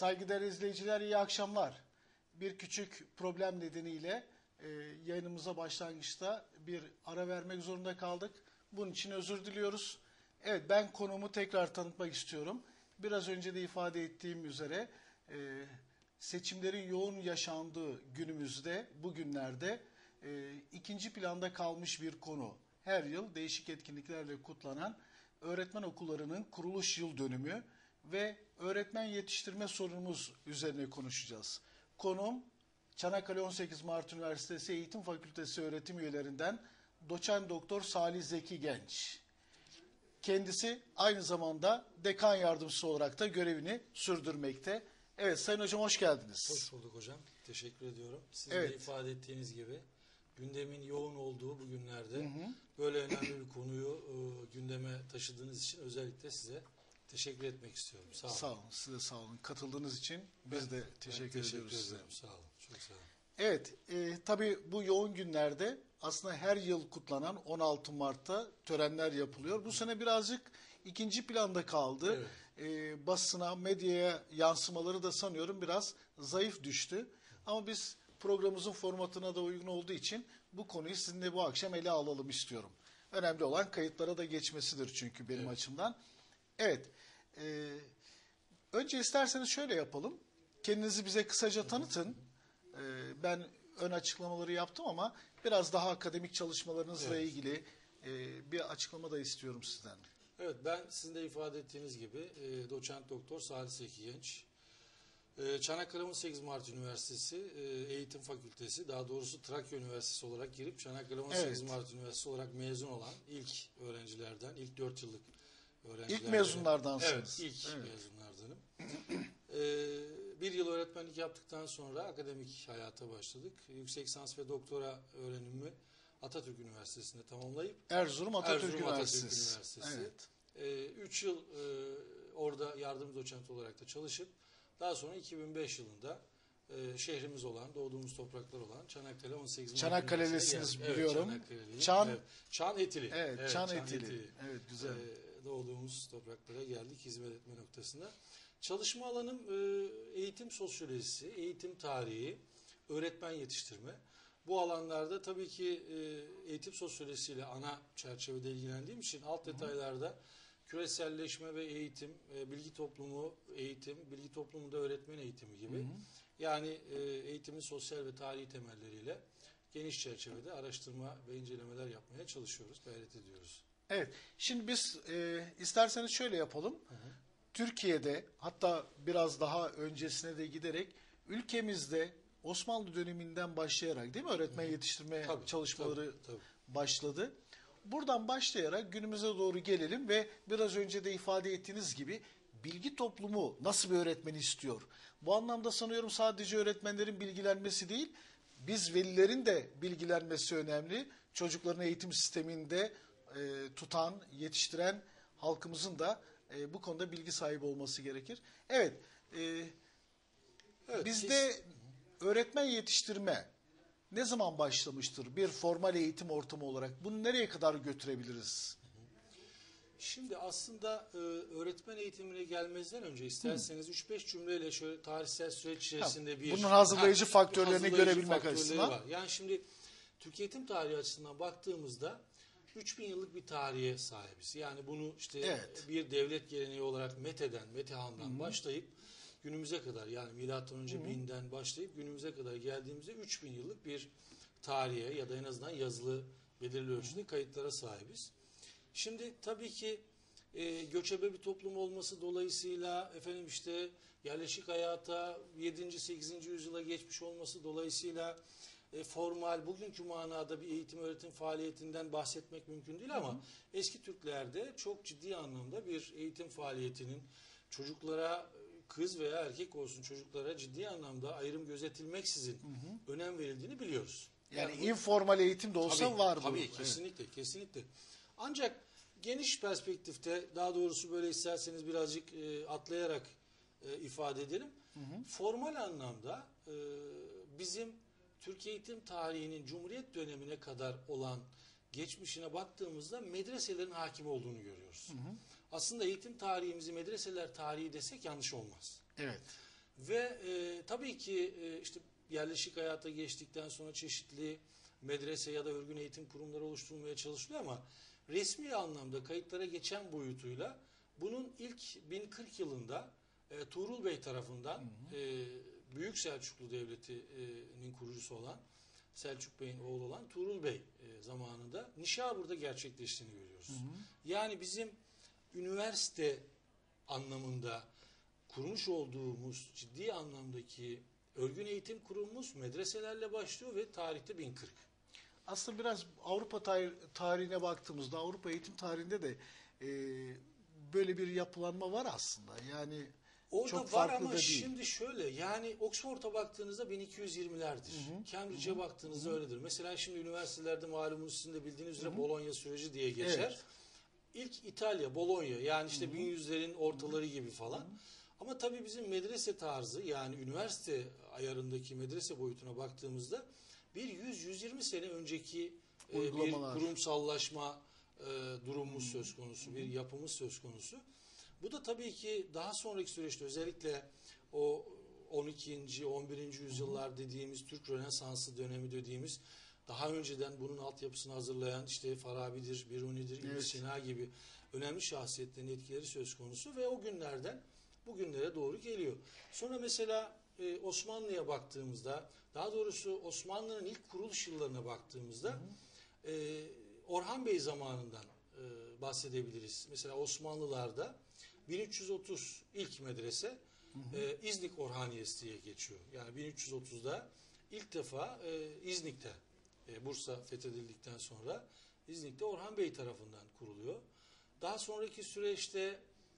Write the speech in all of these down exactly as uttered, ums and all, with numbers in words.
Saygıdeğer izleyiciler, iyi akşamlar. Bir küçük problem nedeniyle e, yayınımıza başlangıçta bir ara vermek zorunda kaldık. Bunun için özür diliyoruz. Evet, ben konumu tekrar tanıtmak istiyorum. Biraz önce de ifade ettiğim üzere e, seçimlerin yoğun yaşandığı günümüzde, bugünlerde e, ikinci planda kalmış bir konu. Her yıl değişik etkinliklerle kutlanan öğretmen okullarının kuruluş yıl dönümü ve öğretmen yetiştirme sorunumuz üzerine konuşacağız. Konuğum Çanakkale on sekiz Mart Üniversitesi Eğitim Fakültesi öğretim üyelerinden Doçent Doktor Salih Zeki Genç. Kendisi aynı zamanda dekan yardımcısı olarak da görevini sürdürmekte. Evet Sayın Hocam, hoş geldiniz. Hoş bulduk hocam. Teşekkür ediyorum. Sizin evet. de ifade ettiğiniz gibi gündemin yoğun olduğu bu günlerde hı hı. böyle önemli bir konuyu e, gündeme taşıdığınız için özellikle size teşekkür etmek istiyorum. Sağ olun. Sağ olun. Size sağ olun. Katıldığınız için biz ben, de teşekkür, ben teşekkür ediyoruz size. Sağ olun. Çok sağ olun. Evet, e, tabii bu yoğun günlerde aslında her yıl kutlanan on altı Mart'ta törenler yapılıyor. Bu sene birazcık ikinci planda kaldı. Evet. E, basına, medyaya yansımaları da sanıyorum biraz zayıf düştü. Ama biz programımızın formatına da uygun olduğu için bu konuyu sizinle bu akşam ele alalım istiyorum. Önemli olan kayıtlara da geçmesidir çünkü benim evet. açımdan. Evet, e, önce isterseniz şöyle yapalım. Kendinizi bize kısaca tanıtın. Ben ön açıklamaları yaptım ama biraz daha akademik çalışmalarınızla evet. ilgili bir açıklama da istiyorum sizden. Evet, ben sizin de ifade ettiğiniz gibi Doçent Doktor Salih Zeki Genç. Çanakkale on sekiz Mart Üniversitesi Eğitim Fakültesi, daha doğrusu Trakya Üniversitesi olarak girip Çanakkale on sekiz evet. Mart Üniversitesi olarak mezun olan ilk öğrencilerden, ilk dört yıllık öğrencilerden. İlk mezunlardansınız. Evet, ilk evet. mezunlardanım. Ee, bir yıl öğretmenlik yaptıktan sonra akademik hayata başladık. Yüksek lisans ve doktora öğrenimimi Atatürk Üniversitesi'nde tamamlayıp Erzurum Atatürk Erzurum Üniversitesi. Atatürk Üniversitesi. Evet. Ee, üç yıl e, orada yardımcı doçent olarak da çalışıp daha sonra iki bin beş yılında e, şehrimiz olan, doğduğumuz topraklar olan Çanakkale on sekiz Mart Çanakkale'lisiniz biliyorum. Evet, Çan evet. Çan Etili. Evet, evet Çan, Çan Etili. Etili. Evet, güzel. Ee, doğduğumuz topraklara geldik hizmet etme noktasında. Çalışma alanım eğitim sosyolojisi, eğitim tarihi, öğretmen yetiştirme. Bu alanlarda tabii ki eğitim sosyolojisiyle ana çerçevede ilgilendiğim için alt detaylarda küreselleşme ve eğitim, bilgi toplumu eğitim, bilgi toplumunda öğretmen eğitimi gibi. Hı hı. Yani eğitimin sosyal ve tarihi temelleriyle geniş çerçevede araştırma ve incelemeler yapmaya çalışıyoruz, gayret ediyoruz. Evet, şimdi biz e, isterseniz şöyle yapalım. Hı hı. Türkiye'de, hatta biraz daha öncesine de giderek ülkemizde Osmanlı döneminden başlayarak, değil mi, öğretmen yetiştirme tabii, çalışmaları tabii, tabii. başladı. Buradan başlayarak günümüze doğru gelelim ve biraz önce de ifade ettiğiniz gibi bilgi toplumu nasıl bir öğretmeni istiyor? Bu anlamda sanıyorum sadece öğretmenlerin bilgilenmesi değil, biz velilerin de bilgilenmesi önemli. Çocukların eğitim sisteminde e, tutan, yetiştiren halkımızın da E, bu konuda bilgi sahibi olması gerekir. Evet, e, evet bizde biz... öğretmen yetiştirme ne zaman başlamıştır bir formal eğitim ortamı olarak? Bunu nereye kadar götürebiliriz? Şimdi aslında e, öğretmen eğitimine gelmezden önce isterseniz üç beş cümleyle şöyle tarihsel süreç içerisinde bir... Bunun hazırlayıcı ha, faktörlerini hazırlayıcı görebilmek faktörleri açısından. Var. Yani şimdi Türk eğitim tarihi açısından baktığımızda üç bin yıllık bir tarihe sahibiz. Yani bunu işte evet. bir devlet geleneği olarak Mete'den, Metehan'dan Hı-hı. başlayıp günümüze kadar, yani milattan önce binden başlayıp günümüze kadar geldiğimizde üç bin yıllık bir tarihe ya da en azından yazılı belirli ölçüde Hı-hı. kayıtlara sahibiz. Şimdi tabii ki e, göçebe bir toplum olması dolayısıyla efendim işte yerleşik hayata yedinci sekizinci yüzyıla geçmiş olması dolayısıyla E, formal, bugünkü manada bir eğitim öğretim faaliyetinden bahsetmek mümkün değil ama hı hı. eski Türklerde çok ciddi anlamda bir eğitim faaliyetinin çocuklara, kız veya erkek olsun, çocuklara ciddi anlamda ayrım gözetilmeksizin hı hı. önem verildiğini biliyoruz. Yani, yani bu, informal eğitim de olsa tabii, var bu. Tabii kesinlikle, evet. kesinlikle. Ancak geniş perspektifte, daha doğrusu böyle isterseniz birazcık e, atlayarak e, ifade edelim. Hı hı. Formal anlamda e, bizim Türk eğitim tarihinin Cumhuriyet dönemine kadar olan geçmişine baktığımızda medreselerin hakim olduğunu görüyoruz. Hı hı. Aslında eğitim tarihimizi medreseler tarihi desek yanlış olmaz. Evet. Ve e, tabii ki e, işte yerleşik hayata geçtikten sonra çeşitli medrese ya da örgün eğitim kurumları oluşturulmaya çalışılıyor ama resmi anlamda kayıtlara geçen boyutuyla bunun ilk bin kırk yılında e, Tuğrul Bey tarafından hı hı. E, Büyük Selçuklu Devleti'nin kurucusu olan Selçuk Bey'in oğlu olan Tuğrul Bey e, zamanında Nişabur'da gerçekleştiğini görüyoruz. Hı hı. Yani bizim üniversite anlamında kurmuş olduğumuz ciddi anlamdaki örgün eğitim kurumumuz medreselerle başlıyor ve tarihte bin kırk. Aslında biraz Avrupa tarihine baktığımızda Avrupa eğitim tarihinde de e, böyle bir yapılanma var aslında. Yani orada çok var farklı ama da değil. Şimdi şöyle yani Oxford'a baktığınızda bin iki yüz yirmilerdir. Cambridge'e baktığınızda hı hı. öyledir. Mesela şimdi üniversitelerde malumunuz sizin de bildiğiniz üzere hı hı. Bologna süreci diye geçer. Evet. İlk İtalya, Bologna yani işte hı hı. bin yüzlerin ortaları gibi falan. Hı hı. Ama tabii bizim medrese tarzı yani üniversite ayarındaki medrese boyutuna baktığımızda bir yüz yüz yirmi sene önceki e, bir kurumsallaşma e, durumumuz hmm. söz konusu, hmm. bir yapımız söz konusu. Bu da tabii ki daha sonraki süreçte özellikle o on ikinci on birinci yüzyıllar hmm. dediğimiz Türk Rönesansı dönemi dediğimiz daha önceden bunun altyapısını hazırlayan işte Farabi'dir, Biruni'dir, İbn evet. Sina gibi önemli şahsiyetlerin etkileri söz konusu ve o günlerden bugünlere doğru geliyor. Sonra mesela e, Osmanlı'ya baktığımızda, daha doğrusu Osmanlı'nın ilk kuruluş yıllarına baktığımızda hı hı. E, Orhan Bey zamanından e, bahsedebiliriz. Mesela Osmanlılar'da bin üç yüz otuz ilk medrese hı hı. E, İznik Orhaniyesi diye geçiyor. Yani bin üç yüz otuzda ilk defa e, İznik'te e, Bursa fethedildikten sonra İznik'te Orhan Bey tarafından kuruluyor. Daha sonraki süreçte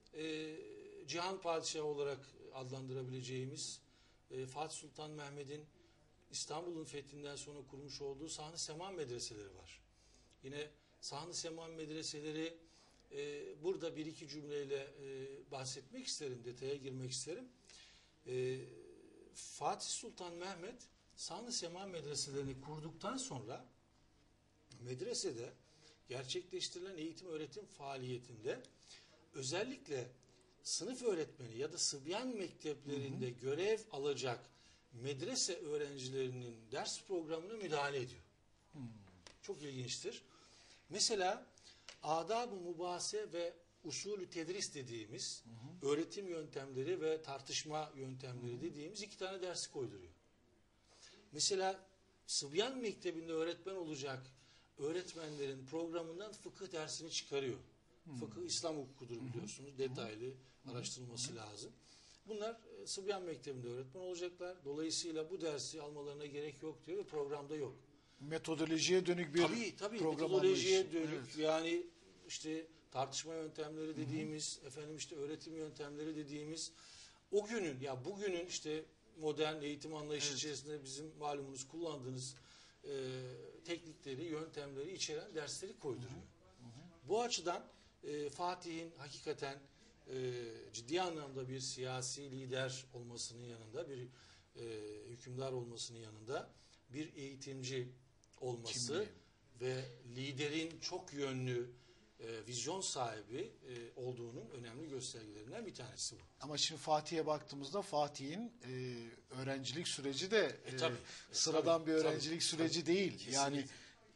e, Cihan Padişahı olarak adlandırabileceğimiz e, Fatih Sultan Mehmet'in İstanbul'un fethinden sonra kurmuş olduğu Sahn-ı Seman medreseleri var. Yine Sahn-ı Seman medreseleri e, burada bir iki cümleyle e, bahsetmek isterim, detaya girmek isterim. E, Fatih Sultan Mehmet Sahn-ı Seman medreselerini kurduktan sonra medresede gerçekleştirilen eğitim öğretim faaliyetinde özellikle sınıf öğretmeni ya da sıbyan mekteplerinde hı hı. görev alacak medrese öğrencilerinin ders programına müdahale ediyor. Hı. Çok ilginçtir. Mesela adab-ı mübahase ve usulü tedris dediğimiz hı hı. öğretim yöntemleri ve tartışma yöntemleri hı hı. dediğimiz iki tane dersi koyduruyor. Mesela sıbyan mektebinde öğretmen olacak öğretmenlerin programından fıkıh dersini çıkarıyor. Hmm. Fıkıh İslam hukukudur biliyorsunuz. Hmm. Detaylı hmm. araştırılması hmm. lazım. Bunlar e, Sıbyan Mektebi'nde öğretmen olacaklar. Dolayısıyla bu dersi almalarına gerek yok diyor ve programda yok. Metodolojiye dönük bir tabii, tabii, program metodolojiye anlayış. dönük Evet. yani işte tartışma yöntemleri dediğimiz, hmm. efendim işte öğretim yöntemleri dediğimiz o günün ya bugünün işte modern eğitim anlayışı evet. içerisinde bizim malumunuz kullandığınız e, teknikleri, yöntemleri içeren dersleri koyduruyor. Hı hı. Bu açıdan e, Fatih'in hakikaten e, ciddi anlamda bir siyasi lider olmasının yanında, bir e, hükümdar olmasının yanında bir eğitimci olması Kimliği. ve liderin çok yönlü e, vizyon sahibi e, olduğunun önemli göstergelerinden bir tanesi bu. Ama şimdi Fatih'e baktığımızda Fatih'in e, öğrencilik süreci de e, e, tabii, sıradan tabii, bir öğrencilik tabii, süreci tabii, değil. kesinlikle. Yani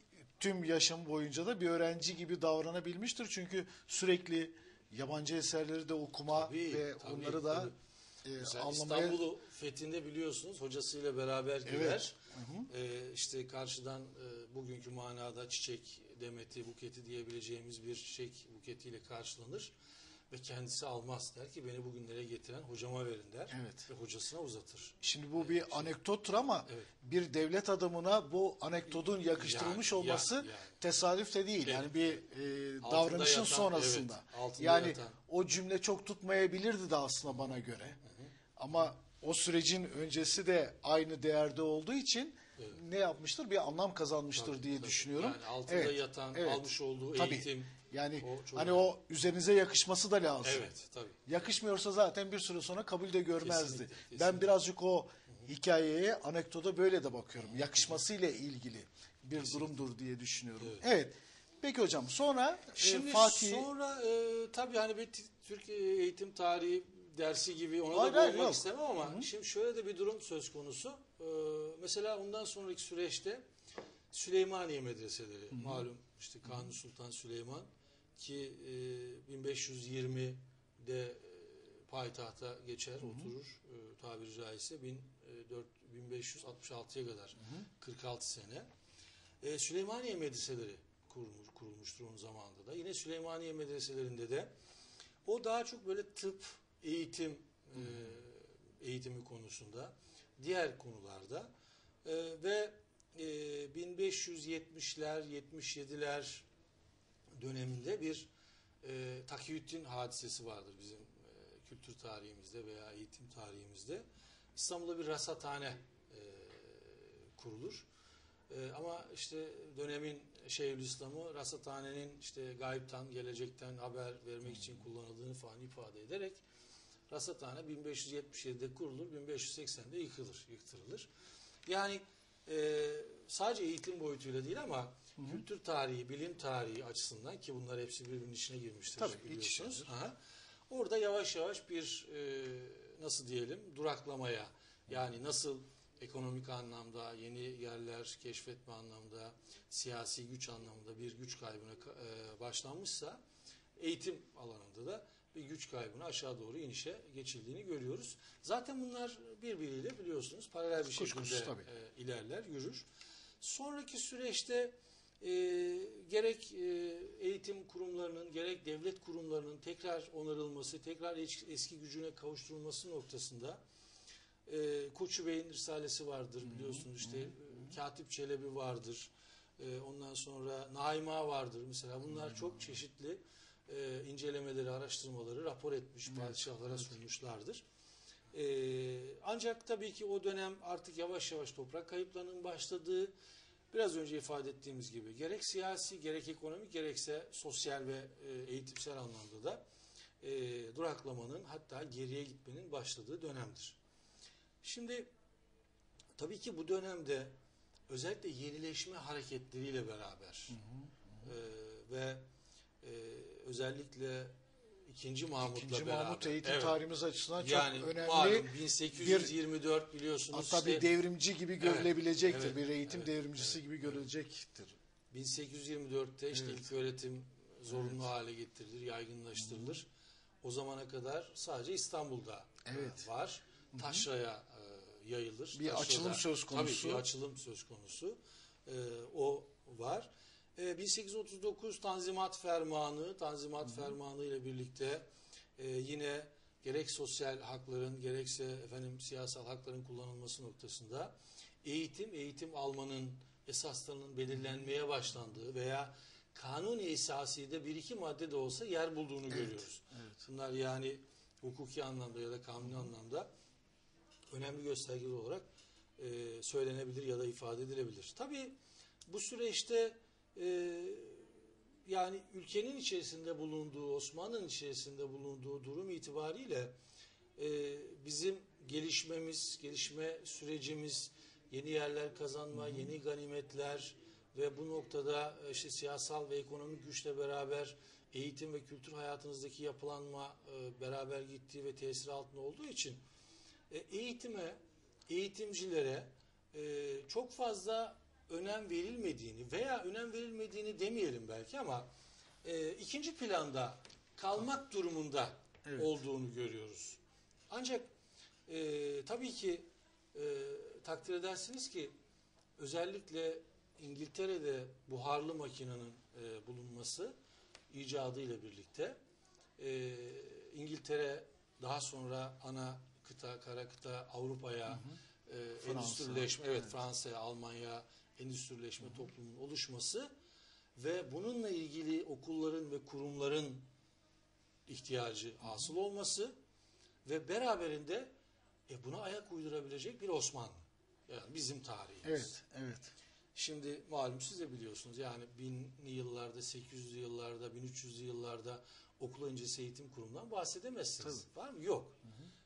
tüm yaşam boyunca da bir öğrenci gibi davranabilmiştir. Çünkü sürekli yabancı eserleri de okuma tabii, ve tabii, onları da tabii. E, anlamaya... İstanbul'u fethinde biliyorsunuz hocasıyla beraber gider. Evet. Hı hı. E, işte karşıdan e, bugünkü manada çiçek demeti, buketi diyebileceğimiz bir çiçek buketiyle karşılanır. Ve kendisi almaz. Der ki beni bugünlere getiren hocama verin der. Evet. Ve hocasına uzatır. Şimdi bu bir anekdottur ama evet. bir devlet adamına bu anekdotun yakıştırılmış yani, olması yani, yani. tesadüf de değil. Evet. Yani bir e, davranışın yatan, sonrasında. Evet, yani yatan. O cümle çok tutmayabilirdi de aslında bana göre. Hı hı. Ama o sürecin öncesi de aynı değerde olduğu için evet. ne yapmıştır? Bir anlam kazanmıştır tabii, diye tabii. düşünüyorum. Yani altında evet. yatan, evet. almış olduğu tabii. eğitim. Yani o hani önemli. O üzerinize yakışması da lazım. Evet, tabii. Yakışmıyorsa zaten bir süre sonra kabul de görmezdi. Kesinlikle, kesinlikle. Ben birazcık o hikayeye, anekdota böyle de bakıyorum. Yakışmasıyla ilgili bir kesinlikle. durumdur diye düşünüyorum. Evet. evet. Peki hocam sonra Şimdi e, Fatih... sonra e, tabii hani bir Türkiye eğitim tarihi dersi gibi ona Hayır, da hayır, boğmak yok. istemem ama Hı-hı. şimdi şöyle de bir durum söz konusu. Ee, mesela ondan sonraki süreçte Süleymaniye medreseleri, Hı-hı. malum işte Kanuni Sultan Süleyman ki e, bin beş yüz yirmide e, payitahta geçer, Hı-hı. oturur e, tabiri caizse bin beş yüz altmış altıya kadar, Hı-hı. kırk altı sene. E, Süleymaniye medreseleri kurulmuş, kurulmuştur onun zamanında da. Yine Süleymaniye medreselerinde de o daha çok böyle tıp, eğitim e, eğitimi konusunda, diğer konularda e, ve e, bin beş yüz yetmişler, yetmiş yediler döneminde bir e, Takiyüddin hadisesi vardır bizim e, kültür tarihimizde veya eğitim tarihimizde. İstanbul'da bir rasathane e, kurulur. E, ama işte dönemin Şeyhülislam'ı rasathanenin işte gaybtan, gelecekten haber vermek için kullanıldığını falan ifade ederek rasathane bin beş yüz yetmiş yedide kurulur, bin beş yüz seksende yıkılır, yıktırılır. Yani e, sadece eğitim boyutuyla değil ama hı hı. kültür tarihi, bilim tarihi açısından ki bunlar hepsi birbirinin içine girmiştir. Tabii, biliyorsunuz. Aha. Orada yavaş yavaş bir e, nasıl diyelim duraklamaya, yani nasıl ekonomik anlamda yeni yerler keşfetme anlamda, siyasi güç anlamında bir güç kaybına e, başlanmışsa eğitim alanında da bir güç kaybına aşağı doğru inişe geçildiğini görüyoruz. Zaten bunlar birbiriyle biliyorsunuz paralel bir şekilde e, ilerler, yürür. Sonraki süreçte e, gerek e, eğitim kurumlarının gerek devlet kurumlarının tekrar onarılması, tekrar eski gücüne kavuşturulması noktasında e, Koçu Bey'in risalesi vardır biliyorsunuz, işte e, Katip Çelebi vardır, e, ondan sonra Naima vardır mesela, bunlar çok çeşitli e, incelemeleri, araştırmaları rapor etmiş, padişahlara sunmuşlardır. E, ancak tabii ki o dönem artık yavaş yavaş toprak kayıplarının başladığı, biraz önce ifade ettiğimiz gibi gerek siyasi, gerek ekonomik, gerekse sosyal ve e, eğitimsel anlamda da e, duraklamanın, hatta geriye gitmenin başladığı dönemdir. Şimdi tabii ki bu dönemde özellikle yenileşme hareketleriyle beraber hı hı. E, ve e, özellikle ikinci Mahmut'la İkinci beraber. Mahmut eğitim evet. tarihimiz açısından yani, çok önemli. Malum bin sekiz yüz yirmi dört bir, biliyorsunuz. Hatta işte, bir devrimci gibi görülebilecektir. Evet, bir eğitim evet, devrimcisi evet, gibi evet. görülecektir. bin sekiz yüz yirmi dörtte işte evet. ilk öğretim zorunlu evet. hale getirilir, yaygınlaştırılır. Hı-hı. O zamana kadar sadece İstanbul'da evet. var. Taşra'ya e, yayılır. Bir Taşra'da, açılım söz konusu. Tabii bir açılım söz konusu. E, o var. E, bin sekiz yüz otuz dokuz Tanzimat Fermanı, Tanzimat Hı-hı. Fermanı ile birlikte e, yine gerek sosyal hakların gerekse efendim siyasal hakların kullanılması noktasında eğitim, eğitim almanın esaslarının belirlenmeye başlandığı veya kanuni esasıyla bir iki madde de olsa yer bulduğunu evet, görüyoruz. Evet. Bunlar yani hukuki anlamda ya da kanuni anlamda önemli göstergeler olarak e, söylenebilir ya da ifade edilebilir. Tabii bu süreçte e, yani ülkenin içerisinde bulunduğu, Osmanlı'nın içerisinde bulunduğu durum itibariyle e, bizim gelişmemiz, gelişme sürecimiz, yeni yerler kazanma, hı hı. yeni ganimetler ve bu noktada işte siyasal ve ekonomik güçle beraber eğitim ve kültür hayatınızdaki yapılanma e, beraber gittiği ve tesir altında olduğu için e, eğitime, eğitimcilere e, çok fazla önem verilmediğini veya önem verilmediğini demeyelim belki ama e, ikinci planda kalmak durumunda evet. olduğunu görüyoruz. Ancak e, tabii ki e, takdir edersiniz ki özellikle İngiltere'de buharlı makinenin e, bulunması icadıyla birlikte e, İngiltere daha sonra ana kıta, kara kıta Avrupa'ya e, endüstrileşme, evet, evet. Fransa'ya, Almanya endüstrileşme hı hı. toplumunun oluşması ve bununla ilgili okulların ve kurumların ihtiyacı hı hı. hasıl olması ve beraberinde e, buna ayak uydurabilecek bir Osmanlı. Yani bizim tarihimiz. Evet, evet. Şimdi malum siz de biliyorsunuz yani binli yıllarda, sekiz yüzlü yıllarda, bin üç yüzlü yıllarda okul öncesi eğitim kurumundan bahsedemezsiniz. Tabii. Var mı? Yok. Hı hı.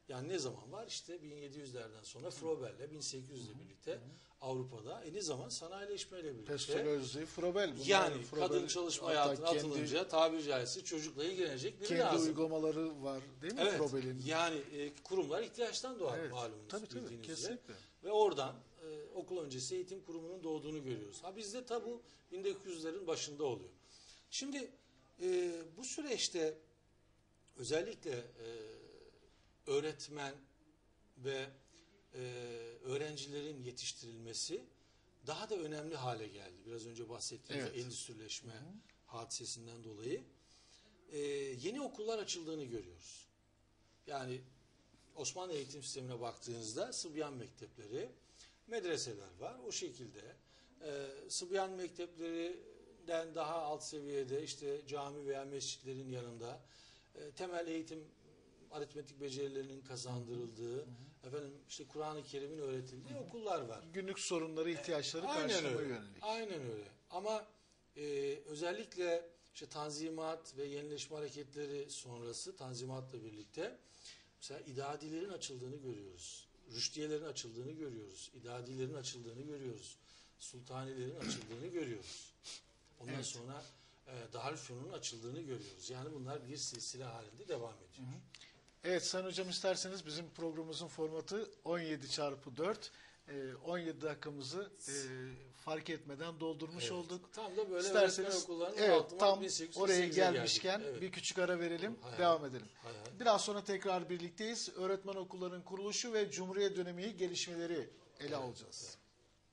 Yani ne zaman var? İşte bin yedi yüzlerden sonra Frober'le bin sekiz yüzle birlikte Avrupa'da. E ne zaman? Sanayileşmeyle birlikte. Pestalozzi, Frobel. Bunlar Yani Frobel, kadın çalışma hatta hayatına kendi, atılınca tabiri caizse çocukla ilgilenecek biri kendi lazım. uygulamaları var değil mi Evet. Frobel'in? Yani e, kurumlar ihtiyaçtan doğar Evet, malumunuz tabii, tabii, bildiğiniz üzere. kesinlikle. Ve oradan e, okul öncesi eğitim kurumunun doğduğunu görüyoruz. Ha bizde tabi bu bin dokuz yüzlerin başında oluyor. Şimdi e, bu süreçte özellikle e, öğretmen ve e, öğrencilerin yetiştirilmesi daha da önemli hale geldi. Biraz önce bahsettiğimiz Evet. endüstrileşme Hı-hı. hadisesinden dolayı. E, yeni okullar açıldığını görüyoruz. Yani Osmanlı eğitim sistemine baktığınızda Sıbyan mektepleri, medreseler var. O şekilde e, Sıbyan mekteplerinden daha alt seviyede işte cami veya mescitlerin yanında e, temel eğitim aritmetik becerilerinin kazandırıldığı, hı hı. efendim işte Kur'an-ı Kerim'in öğretildiği hı hı. okullar var. Günlük sorunları, ihtiyaçları e, karşılamaya öyle. yönelik. Aynen öyle. Ama e, özellikle işte Tanzimat ve yenileşme hareketleri sonrası Tanzimat'la birlikte mesela idadilerin açıldığını görüyoruz. Rüştiyelerin açıldığını görüyoruz. İdadilerin açıldığını görüyoruz. Sultanilerin açıldığını görüyoruz. Ondan evet. sonra e, Darülfünun'un açıldığını görüyoruz. Yani bunlar bir silsile halinde devam ediyor. Hı hı. Evet Sayın Hocam, isterseniz bizim programımızın formatı on yedi çarpı dört. on yedi dakikamızı e, fark etmeden doldurmuş evet. olduk. Tam da böyle İsterseniz okullarının evet, tam bin sekiz yüz oraya gelmişken evet. bir küçük ara verelim, hay devam hay. edelim. Hay hay. Biraz sonra tekrar birlikteyiz. Öğretmen okullarının kuruluşu ve Cumhuriyet dönemi gelişmeleri ele evet. alacağız. Evet.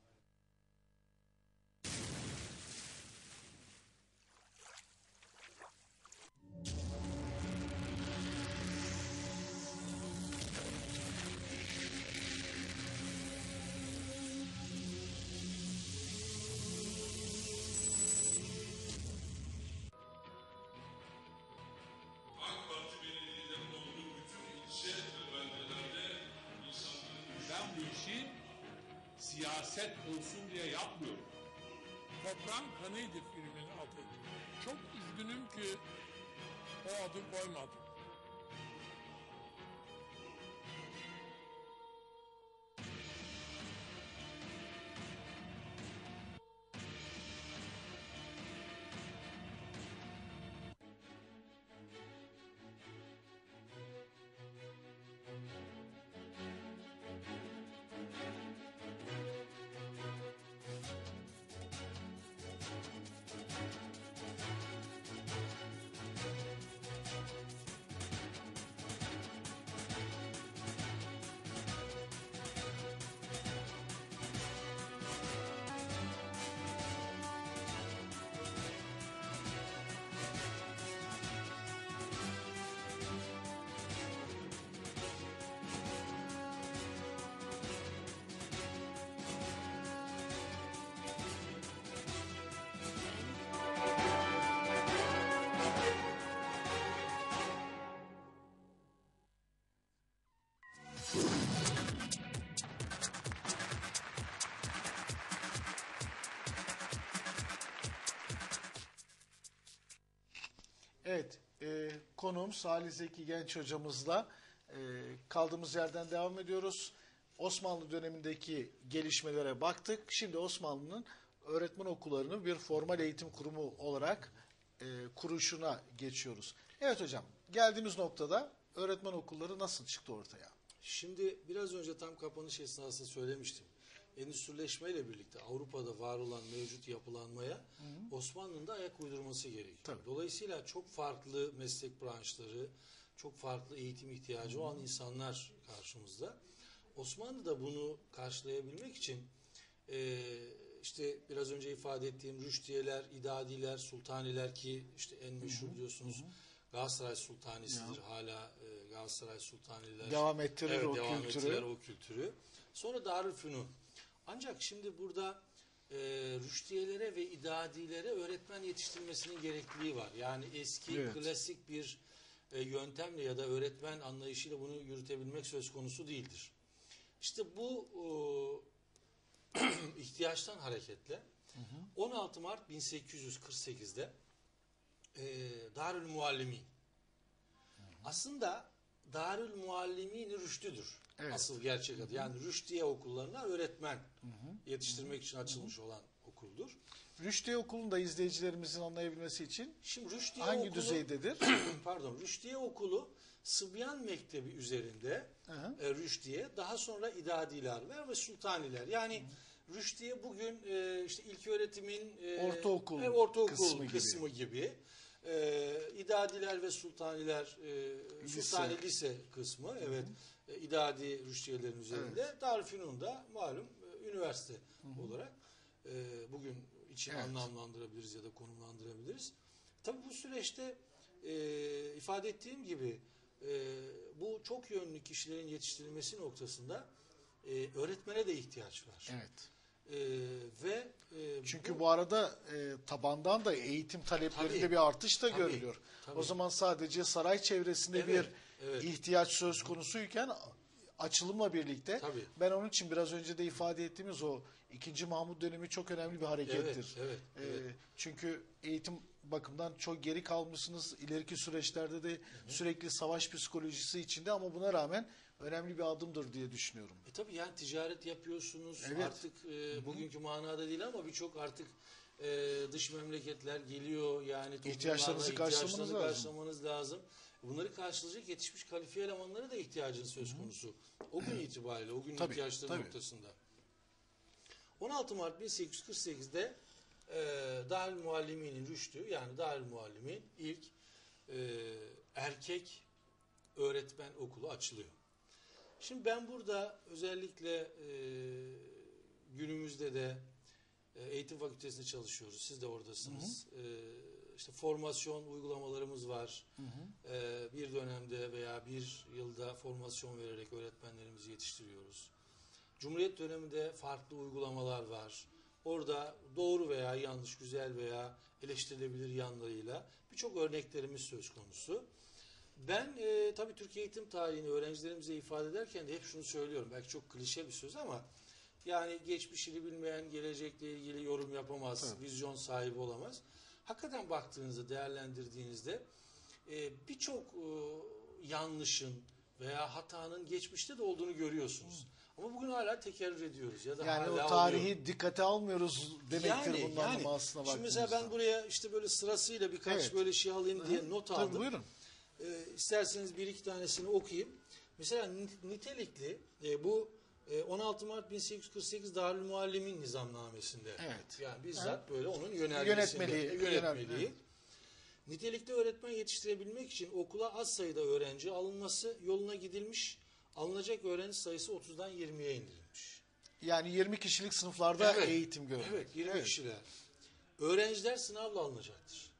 Siyaset olsun diye yapmıyorum. Toprağın kanıydı filmin adı. Çok üzgünüm ki o adı koymadım. Evet, e, konuğum Salih Zeki Genç hocamızla e, kaldığımız yerden devam ediyoruz. Osmanlı dönemindeki gelişmelere baktık. Şimdi Osmanlı'nın öğretmen okullarının bir formal eğitim kurumu olarak e, kuruluşuna geçiyoruz. Evet hocam, geldiğimiz noktada öğretmen okulları nasıl çıktı ortaya? Şimdi biraz önce tam kapanış esnasında söylemiştim. Endüstrileşmeyle birlikte Avrupa'da var olan mevcut yapılanmaya hı hı. Osmanlı'nın da ayak uydurması gerekiyor. Tabii. Dolayısıyla çok farklı meslek branşları, çok farklı eğitim ihtiyacı hı hı. olan insanlar karşımızda. Osmanlı da bunu karşılayabilmek için e, işte biraz önce ifade ettiğim rüştiyeler, idadiler, sultaniler ki işte en meşhur hı hı. biliyorsunuz hı hı. Galatasaray Sultanisidir. Ya. Hala e, Galatasaray Sultaniler devam ettirir evet, o devam kültürü. Ettiler o kültürü. Sonra Darülfünun. Ancak şimdi burada e, rüştiyelere ve idadilere öğretmen yetiştirmesinin gerekliliği var. Yani eski evet. klasik bir e, yöntemle ya da öğretmen anlayışıyla bunu yürütebilmek söz konusu değildir. İşte bu e, ihtiyaçtan hareketle hı hı. on altı Mart bin sekiz yüz kırk sekiz'de e, Darülmuallimin. Aslında Darül Muallimin Rüştü'dür. Evet. Asıl gerçek adı. Yani Rüşdiye okullarına öğretmen yetiştirmek için açılmış olan okuldur. Rüşdiye Okulu'nda izleyicilerimizin anlayabilmesi için Şimdi Rüşdiye hangi okulu, düzeydedir? pardon, Rüşdiye Okulu Sıbyan Mektebi üzerinde Hı. e, Rüşdiye, daha sonra İdadiler var ve Sultaniler. Yani Rüşdiye bugün e, işte ilköğretimin e, Ortaokul e, ortaokul kısmı kısmı, gibi. gibi. E, İdadiler ve Sultaniler e, Lise. Sultani Lise kısmı, evet. E, İdadi Rüşdiyelerin üzerinde. Evet. Darülfünun da malum e, üniversite olarak e, bugün için Evet. anlamlandırabiliriz ya da konumlandırabiliriz. Tabii bu süreçte e, ifade ettiğim gibi e, bu çok yönlü kişilerin yetiştirilmesi noktasında e, öğretmene de ihtiyaç var. Evet. E, ve e, Çünkü bu arada e, tabandan da eğitim taleplerinde Tabii. bir artış da Tabii. görülüyor. Tabii. O zaman sadece saray çevresinde Evet, bir evet. ihtiyaç söz konusuyken açılımla birlikte Tabii. ben onun için biraz önce de ifade ettiğimiz o ikinci Mahmut dönemi çok önemli bir harekettir. Evet, evet, E, evet. Çünkü eğitim bakımdan çok geri kalmışsınız. İleriki süreçlerde de sürekli savaş psikolojisi içinde ama buna rağmen önemli bir adımdır diye düşünüyorum. E tabii yani ticaret yapıyorsunuz Evet. artık e, bugünkü manada değil ama birçok artık e, dış memleketler geliyor yani toplumlarla İhtiyaçlarınızı karşılamanız ihtiyaçlarını lazım. karşılamanız lazım. Bunları karşılayacak yetişmiş kalifiye elemanlara da ihtiyacın söz konusu. O gün itibariyle, o günün Tabii, ihtiyaçları tabii. noktasında. on altı Mart bin sekiz yüz kırk sekizde e, Darül Muallimi'nin Rüştü, yani Darül Muallimin ilk e, erkek öğretmen okulu açılıyor. Şimdi ben burada özellikle e, günümüzde de e, eğitim fakültesinde çalışıyoruz. Siz de oradasınız. E, işte formasyon uygulamalarımız var. Hı hı. E, bir dönemde veya bir yılda formasyon vererek öğretmenlerimizi yetiştiriyoruz. Cumhuriyet döneminde farklı uygulamalar var. Orada doğru veya yanlış, güzel veya eleştirilebilir yanlarıyla birçok örneklerimiz söz konusu. Ben e, tabii Türkiye eğitim tarihini öğrencilerimize ifade ederken de hep şunu söylüyorum. Belki çok klişe bir söz ama yani geçmişini bilmeyen gelecekle ilgili yorum yapamaz, Tabii. vizyon sahibi olamaz. Hakikaten baktığınızda, değerlendirdiğinizde e, birçok e, yanlışın veya hatanın geçmişte de olduğunu görüyorsunuz. Ama bugün hala tekerrür ediyoruz ya da Yani hala o tarihi oluyor. dikkate almıyoruz demektir Yani, bunun yani. anlamı aslında Şimdi baktığımızda. mesela ben buraya işte böyle sırasıyla birkaç Evet. böyle şey alayım diye not Tabii, aldım. buyurun. Ee, isterseniz bir iki tanesini okuyayım. Mesela ni- nitelikli e, bu e, on altı Mart bin sekiz yüz kırk sekiz Darül Muallimin nizamnamesinde. Evet. Yani bizzat böyle onun yönergesinde. Yönetmeliği, e, yönetmeliği. yönet- evet. Nitelikli öğretmen yetiştirebilmek için okula az sayıda öğrenci alınması yoluna gidilmiş. Alınacak öğrenci sayısı otuzdan yirmiye indirilmiş. Yani yirmi kişilik sınıflarda Evet. eğitim görmek. Evet, yirmi Evet. kişiler. Öğrenciler sınavla alınacaktır.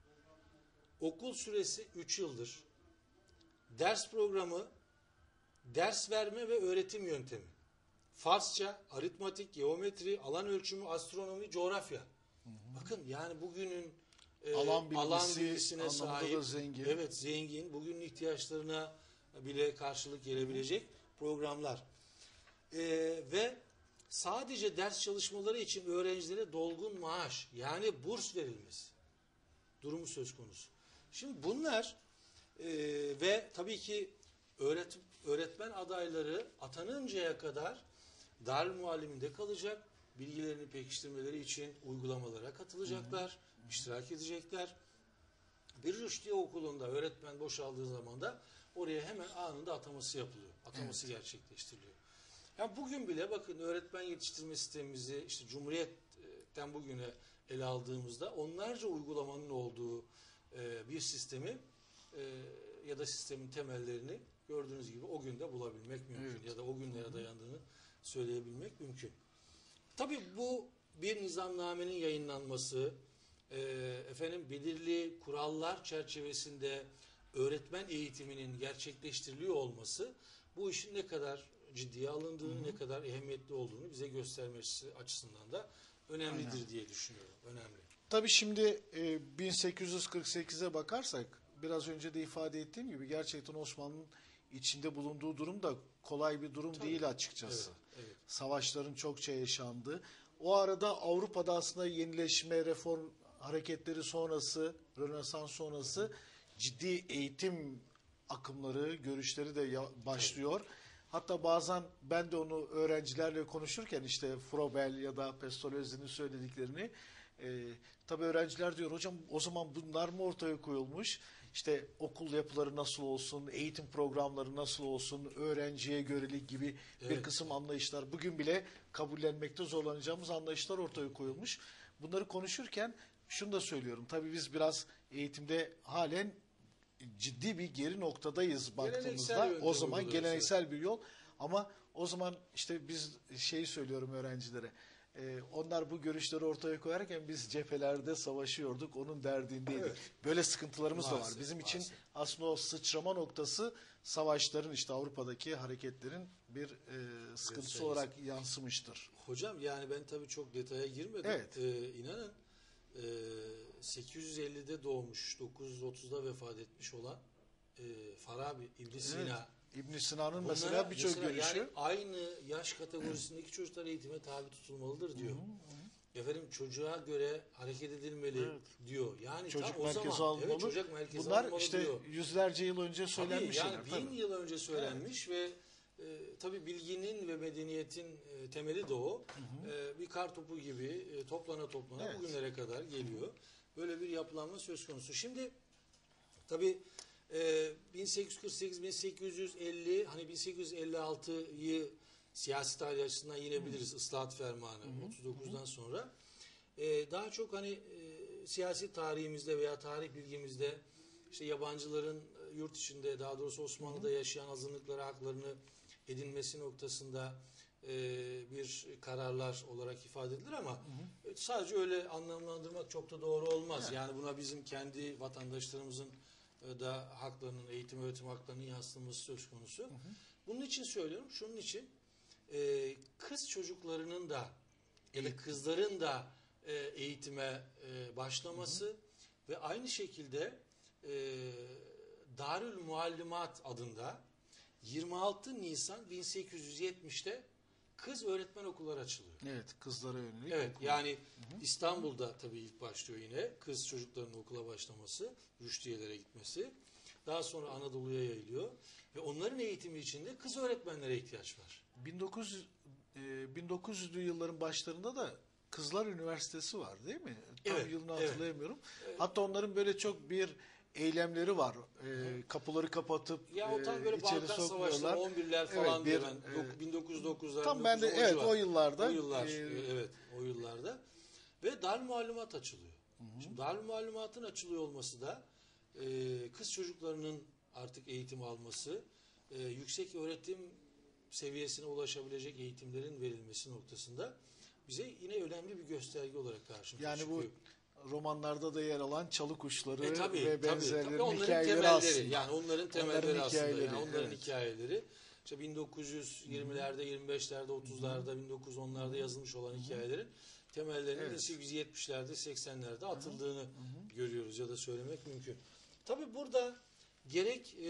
Okul süresi üç yıldır. Ders programı, ders verme ve öğretim yöntemi. Farsça, aritmatik, geometri, alan ölçümü, astronomi, coğrafya. Bakın yani bugünün e, Alan bilgisi alan bilgisine anlamında sahip. da zengin. Evet, zengin. Bugünün ihtiyaçlarına bile karşılık gelebilecek programlar. E, ve sadece ders çalışmaları için öğrencilere dolgun maaş, yani burs verilmesi durumu söz konusu. Şimdi bunlar e, ve tabii ki öğret, öğretmen adayları atanıncaya kadar Darül Mualliminde kalacak, bilgilerini pekiştirmeleri için uygulamalara katılacaklar, iştirak edecekler. Bir Rüşdiye Okulu'nda öğretmen boşaldığı zaman da oraya hemen anında ataması yapılıyor, ataması gerçekleştiriliyor. Yani bugün bile bakın öğretmen yetiştirme sistemimizi işte Cumhuriyet'ten bugüne ele aldığımızda onlarca uygulamanın olduğu e, bir sistemi e, ya da sistemin temellerini gördüğünüz gibi o günde bulabilmek mümkün. Evet. Ya da o günlere dayandığını söyleyebilmek mümkün. Tabii bu bir nizamnamenin yayınlanması, e, efendim belirli kurallar çerçevesinde öğretmen eğitiminin gerçekleştiriliyor olması bu işin ne kadar ciddiye alındığını, ne kadar ehemmiyetli olduğunu bize göstermesi açısından da önemlidir Aynen. diye düşünüyorum. Önemli. Tabii şimdi e, bin sekiz yüz kırk sekize bakarsak biraz önce de ifade ettiğim gibi gerçekten Osmanlı'nın içinde bulunduğu durum da kolay bir durum Tabii. değil açıkçası. Evet, evet. Savaşların çokça yaşandığı. O arada Avrupa'da aslında yenileşme, reform hareketleri sonrası, Rönesans sonrası ciddi eğitim akımları, görüşleri de ya- başlıyor. Hatta bazen ben de onu öğrencilerle konuşurken işte Froebel ya da Pestalozzi'nin söylediklerini e, tabii öğrenciler diyor hocam o zaman bunlar mı ortaya koyulmuş? İşte okul yapıları nasıl olsun, eğitim programları nasıl olsun, öğrenciye görelik gibi bir Evet. kısım anlayışlar. Bugün bile kabullenmekte zorlanacağımız anlayışlar ortaya koyulmuş. Bunları konuşurken şunu da söylüyorum. Tabii biz biraz eğitimde halen ciddi bir geri noktadayız baktığımızda. yöntem O zaman uyguluyoruz, geleneksel bir yol ama o zaman işte biz şeyi söylüyorum öğrencilere. e, onlar bu görüşleri ortaya koyarken biz cephelerde savaşıyorduk. Onun derdindeydik. Evet. Böyle sıkıntılarımız da var. Maalesef, Bizim için maalesef. aslında o sıçrama noktası savaşların işte Avrupa'daki hareketlerin bir e, sıkıntısı Göstergesi. olarak yansımıştır. Hocam yani ben tabii çok detaya girmedim. Evet. Ee, inanın e, sekiz yüz ellide doğmuş, dokuz yüz otuzda vefat etmiş olan e, Farabi, İbn Sina. İbn Sina'nın Bunlara mesela birçok mesela görüşü. Yani aynı yaş kategorisindeki çocuklar eğitime tabi tutulmalıdır diyor. Efendim çocuğa göre hareket edilmeli Evet. diyor. Yani Çocuk tam o merkeze zaman alınmalı. evet, çocuk merkeze Bunlar alınmalı işte diyor. yüzlerce yıl önce Tabii, söylenmiş yani şeyler. bin Tabii. yıl önce söylenmiş ve e, tabii bilginin ve medeniyetin e, temeli de o. E, bir kar topu gibi e, toplana toplana Evet. bugünlere kadar geliyor. Böyle bir yapılanma söz konusu. Şimdi tabii e, bin sekiz yüz kırk sekiz bin sekiz yüz elli hani bin sekiz yüz elli altıyı siyasi tarih açısından yine biliriz. Islahat Fermanı otuz dokuzdan sonra. E, daha çok hani e, siyasi tarihimizde veya tarih bilgimizde işte yabancıların e, yurt içinde daha doğrusu Osmanlı'da yaşayan azınlıklara haklarını edinmesi noktasında e, bir kararlar olarak ifade edilir ama e, sadece öyle anlamlandırmak çok da doğru olmaz. Evet. Yani buna bizim kendi vatandaşlarımızın e, da haklarının, eğitim öğretim haklarının yansıtılması söz konusu. Bunun için söylüyorum, şunun için e, kız çocuklarının da ya da kızların da e, eğitime e, başlaması ve aynı şekilde e, Darül Muallimat adında yirmi altı Nisan bin sekiz yüz yetmişte kız öğretmen okulları açılıyor. Evet, kızlara yönelik. Evet, okul. yani İstanbul'da tabii ilk başlıyor yine kız çocuklarının okula başlaması, rüştiyelere gitmesi. Daha sonra Anadolu'ya yayılıyor ve onların eğitimi için de kız öğretmenlere ihtiyaç var. bin dokuz yüz e, bin dokuz yüzlü yılların başlarında da Kızlar Üniversitesi var değil mi? Tam Evet, yılını evet. hatırlayamıyorum. Hatta onların böyle çok bir eylemleri var. E, kapıları kapatıp Ya o tam e, böyle içeri Balkan sokmuyorlar. Savaşları on birler falan Evet, diye bir, ben e, dok- bin dokuz yüz dokuzlar tam ben de bin dokuz yüz on evet civar. o yıllarda O yıllar, e, e, evet o yıllarda ve Darül Muallimat açılıyor. Şimdi Darül Muallimat'ın açılıyor olması da e, kız çocuklarının artık eğitim alması, e, yüksek öğretim seviyesine ulaşabilecek eğitimlerin verilmesi noktasında bize yine önemli bir gösterge olarak karşımıza yani çıkıyor. bu romanlarda da yer alan çalı kuşları E, tabii, ve tabii, benzerlerinin tabii. Onların hikayeleri temelleri, aslında. yani onların temelleri Onların aslında, hikayeleri, yani onların evet. hikayeleri. İşte bin dokuz yüz yirmilerde, yirmi beşlerde, otuzlarda, bin dokuz yüz onlarda yazılmış olan hikayelerin temellerinin Evet. bin sekiz yüz yetmişlerde, seksenlerde atıldığını görüyoruz ya da söylemek mümkün. Tabii burada gerek e,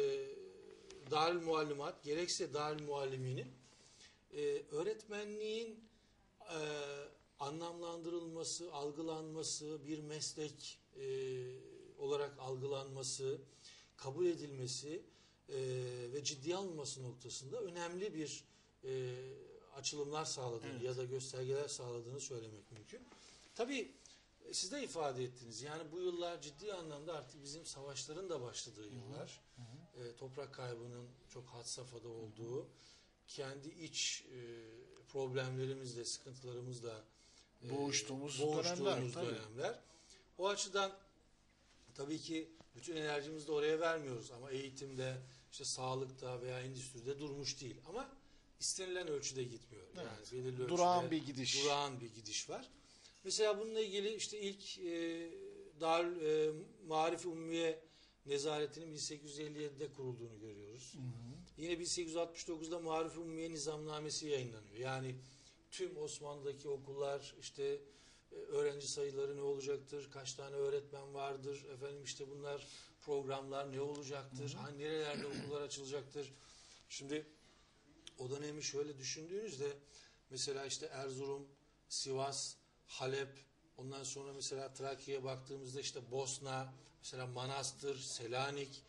Darül Muallimat, gerekse Darül Muallimi'nin e, öğretmenliğin e, anlamlandırılması, algılanması, bir meslek e, olarak algılanması, kabul edilmesi e, ve ciddiye alınması noktasında önemli bir e, açılımlar sağladığını Evet. ya da göstergeler sağladığını söylemek mümkün. Tabii e, siz de ifade ettiniz. Yani bu yıllar ciddi anlamda artık bizim savaşların da başladığı yıllar. E, toprak kaybının çok had safhada olduğu, kendi iç e, problemlerimizle, sıkıntılarımızla e, Boğuştuğumuz boğuştuğumuz dönemler, tabii. dönemler. O açıdan tabii ki bütün enerjimizi de oraya vermiyoruz ama eğitimde, işte sağlıkta veya endüstride durmuş değil. Ama istenilen ölçüde gitmiyor. Yani Evet. belirli ölçüde Durağan bir gidiş. Durağan bir gidiş var. Mesela bununla ilgili işte ilk e, Darül e, Marif-i Ummiye Nezaretinin bin sekiz yüz elli yedide kurulduğunu görüyoruz. Yine bin sekiz yüz altmış dokuzda Marif-i Ummiye Nizamnamesi yayınlanıyor. Yani tüm Osmanlı'daki okullar işte e, öğrenci sayıları ne olacaktır, kaç tane öğretmen vardır, efendim işte bunlar programlar ne olacaktır, hangi nerelerde okullar açılacaktır. Şimdi o dönemi şöyle düşündüğünüzde mesela işte Erzurum, Sivas, Halep, ondan sonra mesela Trakya'ya baktığımızda işte Bosna, mesela Manastır, Selanik,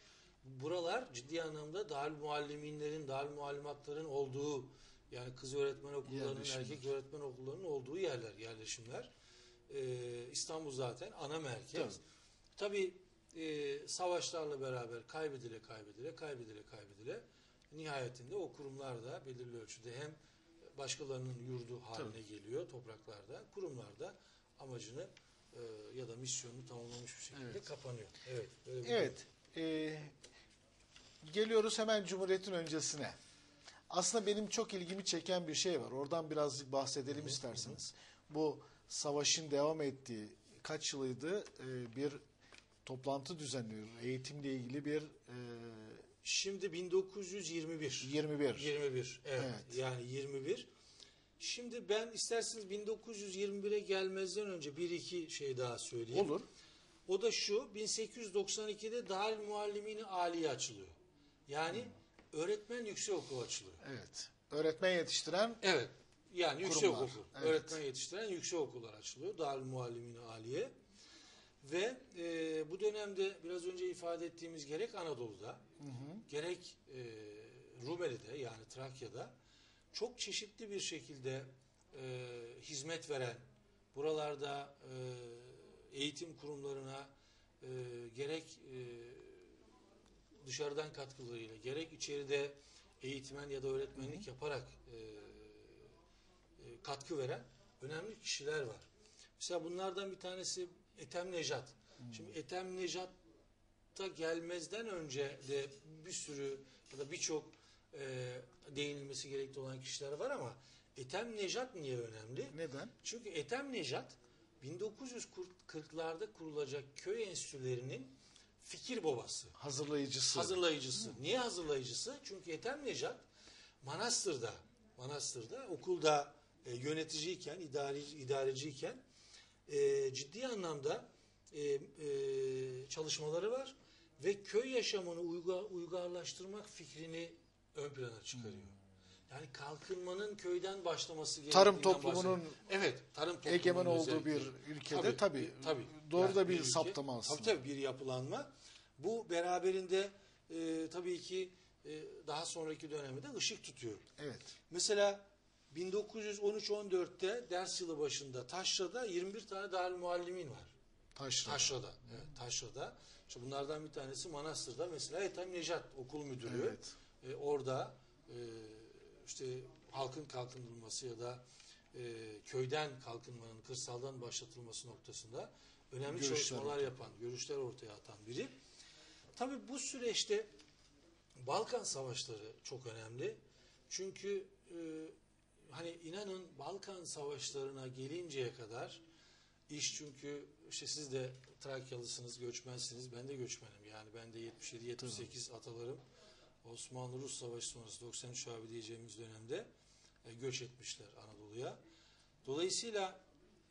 buralar ciddi anlamda Darül Mualliminlerin, Darül Muallimatların olduğu, yani kız öğretmen okullarının, Yerleşimler. erkek öğretmen okullarının olduğu yerler, yerleşimler. Ee, İstanbul zaten ana merkez. Tabii e, savaşlarla beraber kaybedile kaybedile kaybedile kaybedile nihayetinde o kurumlar da belirli ölçüde hem başkalarının yurdu haline Tabii. geliyor topraklarda, kurumlar da amacını e, ya da misyonunu tamamlamış bir şekilde Evet. kapanıyor. Evet. Böyle bir Evet. e, geliyoruz hemen Cumhuriyet'in öncesine. Aslında benim çok ilgimi çeken bir şey var. Oradan birazcık bahsedelim isterseniz. Bu savaşın devam ettiği kaç yılıydı? E, bir toplantı düzenliyor. Eğitimle ilgili bir e, Şimdi bin dokuz yüz yirmi bir. yirmi bir. yirmi bir. Evet. Evet. Yani yirmi bir. Şimdi ben isterseniz bin dokuz yüz yirmi bire gelmezden önce bir iki şey daha söyleyeyim. Olur. O da şu: bin sekiz yüz doksan ikide Darül Muallimini Aliye açılıyor. Yani öğretmen yüksek okulu açılıyor. Evet. Öğretmen yetiştiren Evet. Yani yüksek Kurumlar, okul. evet. Öğretmen yetiştiren yüksek okullar açılıyor. Darül Muallimini Aliye. Ve e, bu dönemde biraz önce ifade ettiğimiz gerek Anadolu'da, gerek e, Rumeli'de, yani Trakya'da çok çeşitli bir şekilde e, hizmet veren, buralarda e, eğitim kurumlarına e, gerek e, dışarıdan katkılarıyla, gerek içeride eğitmen ya da öğretmenlik yaparak e, e, katkı veren önemli kişiler var. Mesela bunlardan bir tanesi Ethem Nejat. Şimdi Ethem Nejat'a gelmezden önce de bir sürü ya da birçok e, değinilmesi gerekli olan kişiler var ama Ethem Nejat niye önemli? neden? Çünkü Ethem Nejat bin dokuz yüz kırklarda kurulacak köy enstitülerinin fikir babası, Hazırlayıcısı. hazırlayıcısı. Niye hazırlayıcısı? Çünkü Ethem Nejat Manastır'da, Manastır'da okulda e, yöneticiyken, idari, idareciyken e, ciddi anlamda e, e, çalışmaları var ve köy yaşamını uygar, uygarlaştırmak fikrini ön plana çıkarıyor. Yani kalkınmanın köyden başlaması gerektiğinden Tarım toplumunun bahsediyor. Evet, tarım toplumunun egemen olduğu bir özellikle. ülkede tabii, tabii. doğru Yani da bir ülke- saptama aslında. Tabii tabii bir yapılanma. Bu beraberinde e, tabii ki e, daha sonraki dönemde ışık tutuyor. Evet. Mesela bin dokuz yüz on üç on dörtte ders yılı başında Taşra'da yirmi bir tane Darül Muallimin var. Taşra. Taşra'da. Evet, Taşra'da. İşte bunlardan bir tanesi Manastır'da mesela Ethem Nejat okul müdürü. Evet. E, orada e, işte halkın kalkındırılması ya da e, köyden kalkınmanın kırsaldan başlatılması noktasında önemli Görüşler çalışmalar ortaya. yapan, görüşler ortaya atan biri. Tabii bu süreçte Balkan Savaşları çok önemli. Çünkü e, hani inanın Balkan Savaşlarına gelinceye kadar iş, çünkü işte siz de Trakyalısınız, göçmensiniz. Ben de göçmenim. Yani ben de yetmiş yedi yetmiş sekiz atalarım Osmanlı-Rus Savaşı sonrası doksan üç abi diyeceğimiz dönemde e, göç etmişler Anadolu'ya. Dolayısıyla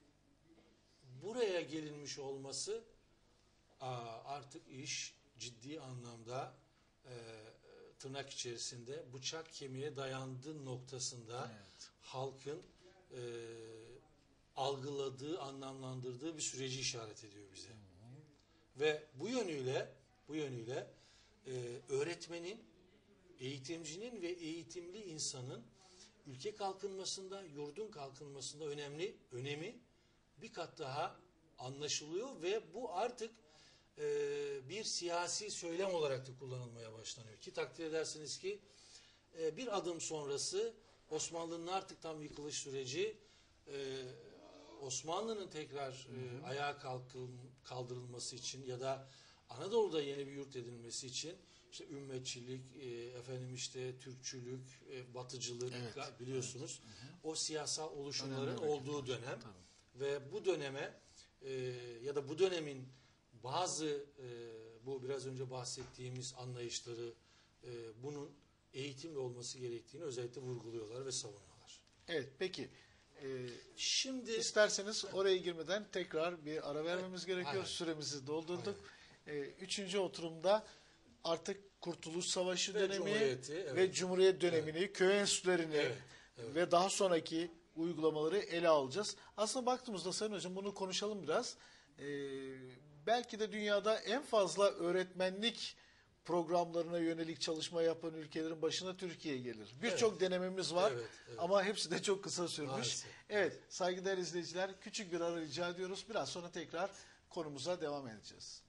buraya gelinmiş olması aa, artık iş ciddi anlamda e, tırnak içerisinde bıçak kemiğe dayandığı noktasında Evet. halkın e, algıladığı, anlamlandırdığı bir süreci işaret ediyor bize. Ve bu yönüyle bu yönüyle e, öğretmenin, eğitimcinin ve eğitimli insanın ülke kalkınmasında, yurdun kalkınmasında önemli önemi bir kat daha anlaşılıyor ve bu artık e, bir siyasi söylem olarak da kullanılmaya başlanıyor. Ki takdir edersiniz ki e, bir adım sonrası Osmanlı'nın artık tam yıkılış süreci, e, Osmanlı'nın tekrar e, ayağa kalkın, kaldırılması için ya da Anadolu'da yeni bir yurt edilmesi için işte ümmetçilik, e, efendim işte Türkçülük, e, Batıcılık Evet, biliyorsunuz. O siyasal oluşumların Önemli olduğu dönem ve bu döneme e, ya da bu dönemin bazı e, bu biraz önce bahsettiğimiz anlayışları e, bunun eğitimli olması gerektiğini özellikle vurguluyorlar ve savunuyorlar. Evet, peki. Ee, Şimdi isterseniz oraya girmeden tekrar bir ara vermemiz gerekiyor. Aynen. Süremizi doldurduk. Ee, üçüncü oturumda artık Kurtuluş Savaşı Ve dönemi Cumhuriyeti, evet. ve Cumhuriyet dönemini, köy enstitülerini Evet, evet. ve daha sonraki uygulamaları ele alacağız. Aslında baktığımızda Sayın Hocam bunu konuşalım biraz. Ee, belki de dünyada en fazla öğretmenlik programlarına yönelik çalışma yapan ülkelerin başına Türkiye gelir. Birçok Evet. denememiz var Evet, evet. ama hepsi de çok kısa sürmüş. Maalesef. Evet, saygıdeğer izleyiciler, küçük bir ara rica ediyoruz. Biraz sonra tekrar konumuza devam edeceğiz.